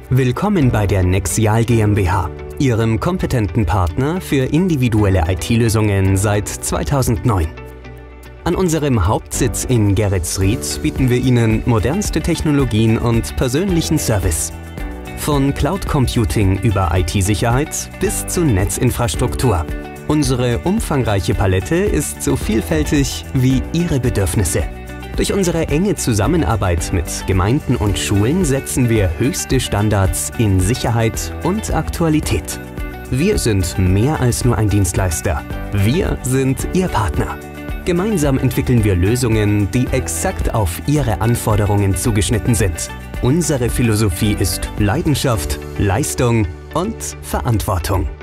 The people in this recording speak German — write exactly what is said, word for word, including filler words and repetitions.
Willkommen bei der Nexial GmbH, Ihrem kompetenten Partner für individuelle I T-Lösungen seit zweitausendneun. An unserem Hauptsitz in Geretsried bieten wir Ihnen modernste Technologien und persönlichen Service. Von Cloud Computing über I T-Sicherheit bis zu Netzinfrastruktur. Unsere umfangreiche Palette ist so vielfältig wie Ihre Bedürfnisse. Durch unsere enge Zusammenarbeit mit Gemeinden und Schulen setzen wir höchste Standards in Sicherheit und Aktualität. Wir sind mehr als nur ein Dienstleister. Wir sind Ihr Partner. Gemeinsam entwickeln wir Lösungen, die exakt auf Ihre Anforderungen zugeschnitten sind. Unsere Philosophie ist Leidenschaft, Leistung und Verantwortung.